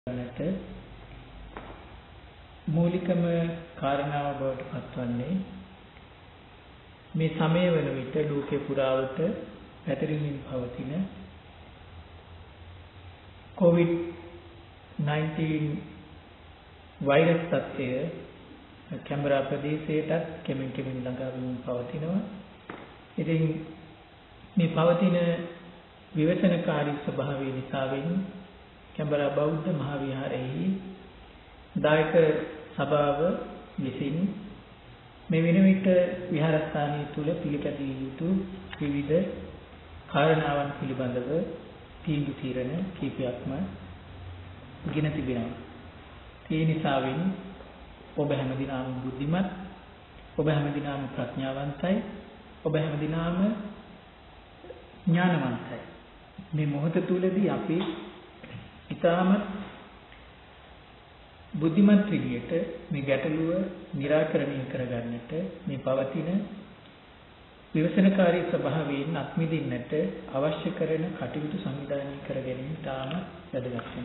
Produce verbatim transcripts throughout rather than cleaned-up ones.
නැත මූලිකම කාරණාව බවට පත්වන්නේ මේ සමය වන විට ලෝකේ පුරාවට පැතිරෙමින් පවතින කොවිඩ් නයින්ටීන් වෛරස් තත්ත්වය කැමරා ප්‍රදේශයටත් කෙමෙන් කෙමෙන් ළඟා වීම පවතිනවා. ඉතින් මේ පවතින විවසනකාරී ස්වභාවය නිසාවෙන් කැමරා බෞද්ධ මහා විහාරයේ දායක සභාව විසින් මේ වෙන විට විහාරස්ථානය තුල පිළිපැදිය යුතු විවිධ කාරණාවන් පිළිබඳව තීන්දුව తీරන කීපයක්ම ගෙන තිබෙනවා. ඒ නිසාවෙන් ඔබ හැමදිනම බුද්ධිමත්, ඔබ හැමදිනම ප්‍රඥාවන්තයි, ඔබ හැමදිනම ඥානවන්තයි. මේ මොහොත තුලදී අපි ඊටම බුද්ධිමත් විදියට මේ ගැටලුව निराකරණය කරගන්නට මේ පවතින විවසනකාරී ස්වභාවයෙන් අත්මිදින්නට අවශ්‍ය කරන කටයුතු සංවිධානය කර ගැනීම තාම වැදගත් වෙනවා.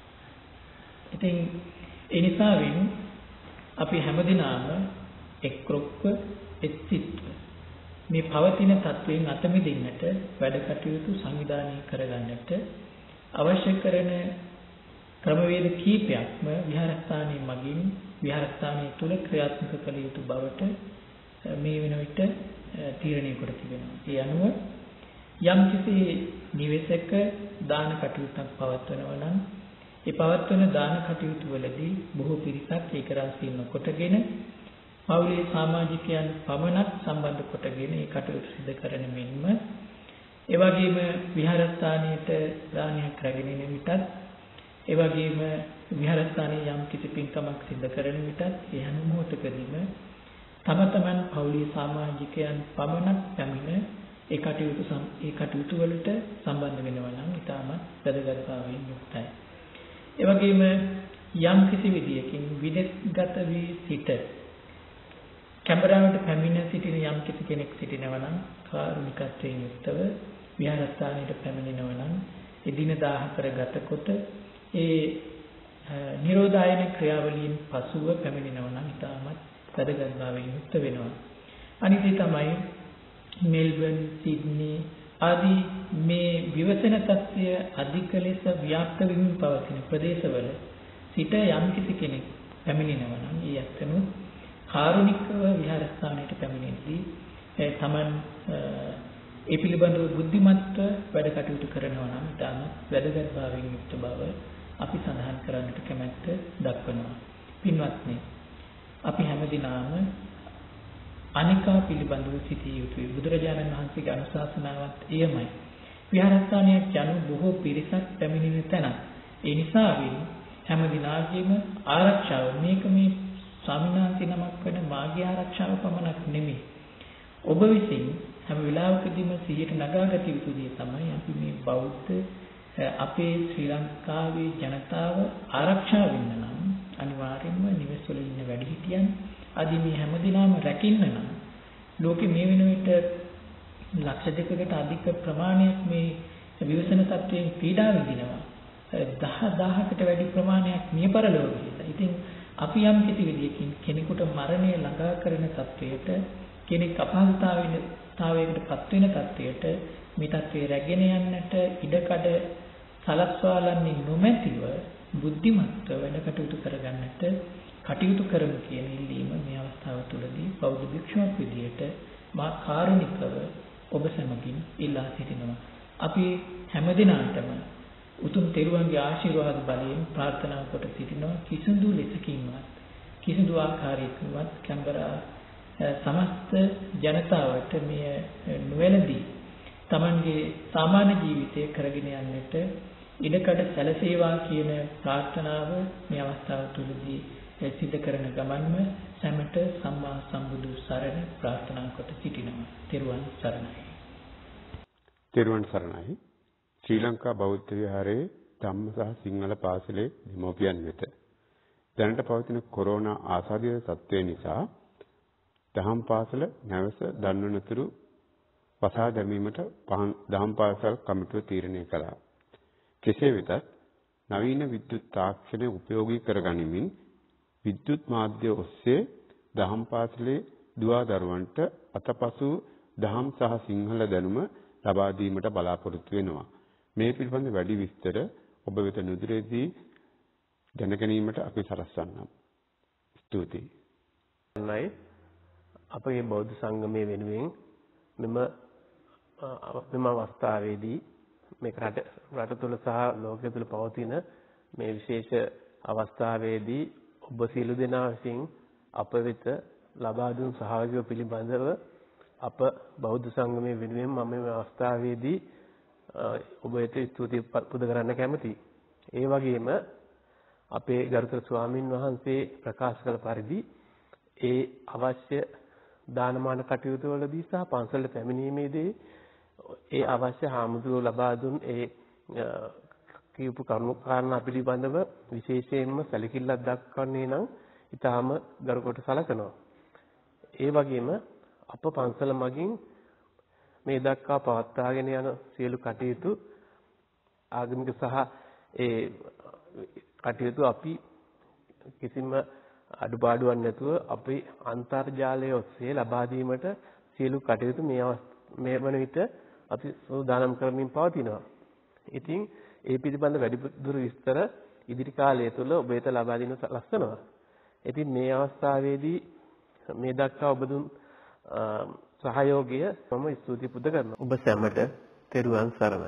ඉතින් ඒ නිසාවෙන් අපි හැමදිනම එක්රොක්ව එක්සිටව මේ පවතින තත්වයෙන් අත්මිදින්නට වැඩ කටයුතු සංවිධානය කරගන්නට අවශ්‍ය කරන ක්‍රමවේද කීපයක්ම විහාරස්ථානයේ මගින් විහාරස්ථානයේ තුල ක්‍රියාත්මක කළ යුතු බවට මේ වෙන විට තීරණය කොට තිබෙනවා. ඒ අනුව යම් කිසි නිවෙසක දාන කටයුත්තක් පවත්වනවා නම් ඒ පවත්වන දාන කටයුතු වලදී බොහෝ පිරිසක් ඒක රාශිය නොකොටගෙන පවුලේ සමාජිකයන් පමණක් සම්බන්ධ කොටගෙන ඒ කටයුතු සිදු කරන මෙන්ම ඒ වගේම විහාරස්ථානයේට දානයක් රැගෙන එන විටත් ඒ වගේම විහාරස්ථානයේ යම් කිසි පින්කමක් සිදු කරන විටත් ඒ හැම මොහොතකදීම තම තමන් පවුලේ සමාජිකයන් පමණක් පැමිණ ඒ කටයුතු ඒ කටයුතු වලට සම්බන්ධ වෙනවා නම් ඉතාමත් වැදගත්භාවයෙන් යුක්තයි. ඒ වගේම යම් කිසි විදියකින් විදෙස්ගත වී සිට කැමරාවට පැමිණ සිටින යම් කිසි කෙනෙක් සිටිනවා නම් කාරුණිකත්වයෙන් යුක්තව විහාරස්ථානයට පැමිණෙනවා නම් එදින දාහතර ගතකොට ඒ නිරෝධායන ක්‍රියාවලියෙන් පසුව පැමිණෙනවා නම් ඉතාමත් වැදගත්භාවයෙන් යුක්ත වෙනවා. අනිත් තමයි මෙල්බන්, සිඩ්නි ආදී මේ විවසන තත්ත්වය අධික ලෙස ව්‍යාප්ත වෙමින් පවතින ප්‍රදේශවල සිට යම් කිසි කෙනෙක් පැමිණෙනවා නම් ඒ අත්නු කාරුණිකව විහාරස්ථානයට පැමිණෙද්දී තමන් ඒ පිළිබඳව බුද්ධිමත්ව වැඩ කටයුතු කරනවා නම් ඉතාමත් වැදගත්භාවයෙන් යුක්ත බව අපි සඳහන් කරන්නට කැමැත්ත දක්වනවා. පින්වත්නි, අපි හැමදිනම අනිකා පිළිබඳව සිටිය යුතුයි. බුදුරජාණන් වහන්සේගේ අනුශාසනාවත් එයමයි. විහාරස්ථානයක් යනු බොහෝ පිරිසක් පැමිණෙන තැනක්. ඒ නිසා හැමදිනාගේම ආරක්ෂාව මේක මේ ස්වාමීන් වහන්සේ නමක් වෙන මාගේ ආරක්ෂාව පමණක් නෙමෙයි. ඔබ විසින් හැම වෙලාවකදීම සිහියට නගාගත යුතු දේ තමයි අපි මේ බෞද්ධ අපේ ශ්‍රී ලංකාවේ ජනතාව ආරක්ෂා වෙන්න නම් අනිවාර්යයෙන්ම නිවෙස්වල ඉන්න වැඩිහිටියන් ආදී මේ හැමදිනම රැකින්න නම් ලෝකෙ මේ වෙන විට ලක්ෂ දෙකකට අධික ප්‍රමාණයක් මේ විවසන තත්ත්වයෙන් පීඩා විඳිනවා. දහ දහකට වැඩි ප්‍රමාණයක් මිය පරලොව ගිහිලා. ඉතින් අපි යම් කිසි විදියකින් කෙනෙකුට මරණය ළඟා කරන තත්වයට කෙනෙක් අපහසුතාවයකට පත් වෙන තත්වයට මේ තත්වයේ රැගෙන යන්නට ඉඩකඩ සලස්වාලන්නේ නොමැතිව බුද්ධිමත්ව වැඩ කටයුතු කරගන්නට කටයුතු කරමු කියන ඉල්ලීම මේ අවස්ථාව තුළදී බෞද්ධ භික්ෂුවක් විදියට මා කාරුණිකව ඔබ සැමගින් ඉල්ලා සිටිනවා. අපි හැමදිනාටම උතුම් තෙරුවන්ගේ ආශිර්වාද බලයෙන් ප්‍රාර්ථනා කොට සිටිනවා කිසිදු ලෙසකින්වත් කිසිදු ආකාරයකින්වත් කැමරා සමස්ත ජනතාවට මේ නොවැළඳී තමන්ගේ සාමාන්‍ය ජීවිතය කරගෙන යන්නට ඉඩකඩ සැලසේවා කියන ප්‍රාර්ථනාව මේ අවස්ථාව තුළදී සිදු කරන ගමන්ම සැමට සම්මා සම්බුදු සරණ ප්‍රාර්ථනා කොට සිටිනවා. තෙරුවන් සරණයි. තෙරුවන් සරණයි. ශ්‍රී ලංකා බෞද්ධ විහාරයේ ධම්ම සහ සිංහල පාසලේ දෙමව්පියන් වෙත දැනට පවතින කොරෝනා ආසාදිත තත්ත්වය නිසා දහම් පාසල නැවස දන්වනතුරු වසා දැමීමට දහම් පාසල් කමිටුව තීරණය කළා. කෙසේ වෙතත් නවීන විද්‍යුත් තාක්ෂණය උපයෝගී කරගනිමින් විද්‍යුත් මාධ්‍ය ඔස්සේ දහම් පාසලේ දුවා දරුවන්ට අතපසු දහම් සහ සිංහල දැනුම ලබා දීමට බලාපොරොත්තු වෙනවා. මේ පිළිබඳ වැඩි විස්තර ඔබ වෙත නුදුරේදී දැන ගැනීමට අපි සලස්වන්නම්. ස්තුතියි. අපගේ බෞද්ධ සංගමයේ වෙනුවෙන් මෙම මෙම අවස්ථාවේදී මේක රට රට තුළ සහ ලෝකය තුළ පවතින මේ විශේෂ අවස්ථාවේදී ඔබ සියලු දෙනා විසින් අප වෙත ලබා දුන් සහයෝගය පිළිබඳව අප බෞද්ධ සංගමයේ වෙනුවෙන් මම මේ අවස්ථාවේදී ඔබ වෙත ස්තුති පුද කරන්න කැමැතියි. ඒ වගේම අපේ ගරුතර ස්වාමින් වහන්සේ ප්‍රකාශ කළ පරිදි ඒ අවශ්‍ය දානමාන කටයුතු වලදී සහ පන්සලට පැමිණීමේදී ඒ අවශ්‍ය හාමුදුරුවෝ ලබා දුන් ඒ කියපු කරුණු කාරණා පිළිබඳව විශේෂයෙන්ම සැලකිල්ලක් දක්වන්නේ නම් ඊටාම ගරුකොට සලකනවා. ඒ වගේම අප පන්සල මගින් මේ දක්වා පවත්වාගෙන යන සියලු කටයුතු ආගමික සහ ඒ කටයුතු අපි කිසිම අඩුපාඩුවක් නැතුව අපි අන්තර්ජාලය ඔස්සේ ලබා දීමට සියලු කටයුතු මේ මේ වන විට අපි සූදානම් කරමින් පවතිනවා. ඉතින් ඒ පිළිබඳ වැඩිදුර විස්තර ඉදිරි කාලය තුළ ඔබ වෙත ලබා දෙන්න සලස්වනවා. ඉතින් මේ අවස්ථාවේදී මේ දක්වා ඔබ දුන් සහයෝගය මම ස්තුති පුද කරනවා. ඔබ සැමට තෙරුවන් සරණයි.